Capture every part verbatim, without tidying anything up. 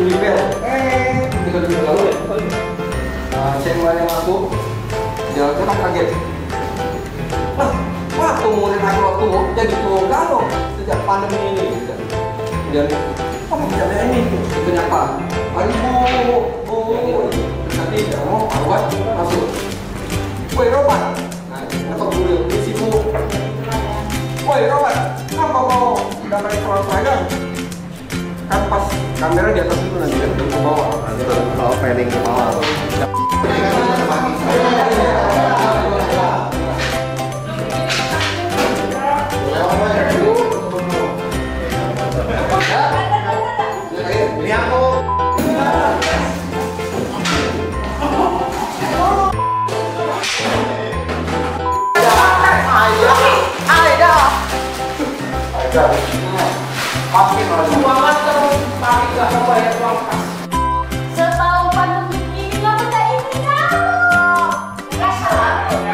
beli bel. Eh, tiga minggu lalu ya. Nah, saya kemarin masuk, jalan kan kaget. Wah, wah, kemudian aku waktu jadi galau sejak pandemi ini. Dan kamu bisa ini kenapa? Hari bu, bu, nanti kamu awal masuk. Woi Robert, nah, atau dulu di situ. Woi Robert, kenapa mau dapat soal pegang? Kan pas kamera di atas itu nanti kan ke bawah, nanti kalau panning ke bawah. Setahun pandemi ini nggak pernah ini kamu. Nggak salah.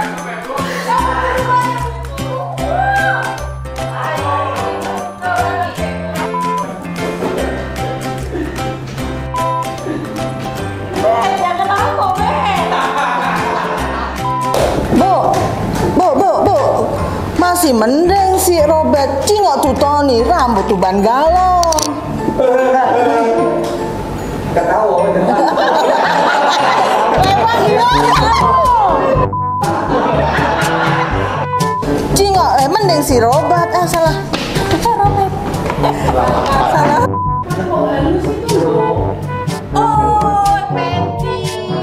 Jangan aku, Ben. Bu, bu, bu, bu. Masih mending si Robert cingok tutoni rambut tuban galon. Gak tahu. Lewat gimana? Cingok, eh mending si Robert. Eh salah. Robert. Salah. Oh, Penti.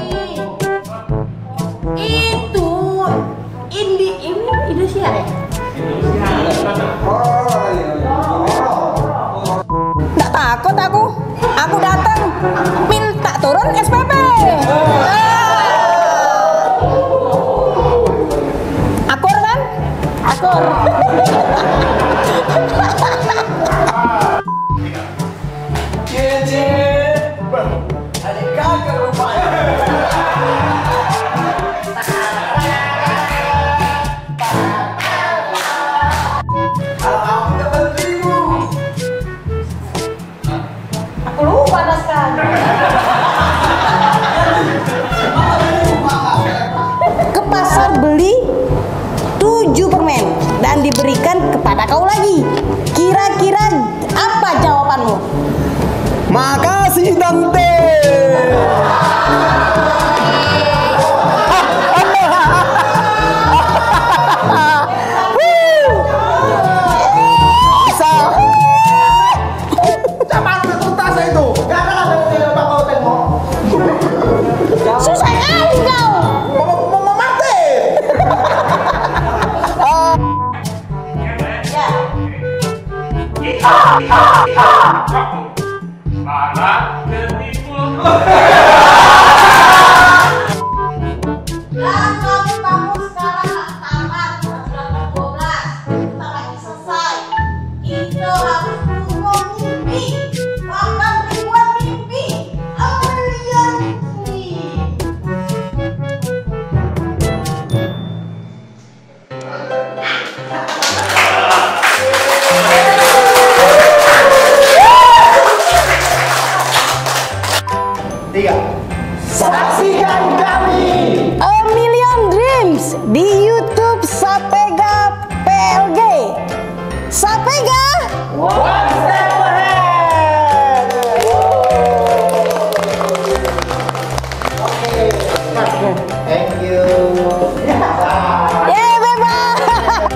Itu Indi ini Indonesia ya? Nggak takut aku. Aku datang minta turun S P P. Akur kan? Akur. Aku lupa dah sekarang. Ke pasar beli tujuh permen dan diberikan kepada kau lagi. Kira-kira apa jawabanmu? Makasih Tante. Susah kali kau. Mau mati. Malah ketipu. Dan kami bangun sekarang tamat jam dua belas. Kita lagi selesai. Itu harus tunggu mimpi. Bahkan ribuan mimpi. Amelian mimpi. Tiga. Saksikan kami. A Million Dreams di YouTube Sapega P L G. Sapega. One step ahead. Oke. Thank you. Yeay bebas.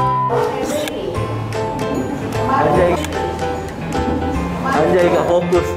Anjay. Anjay gak fokus.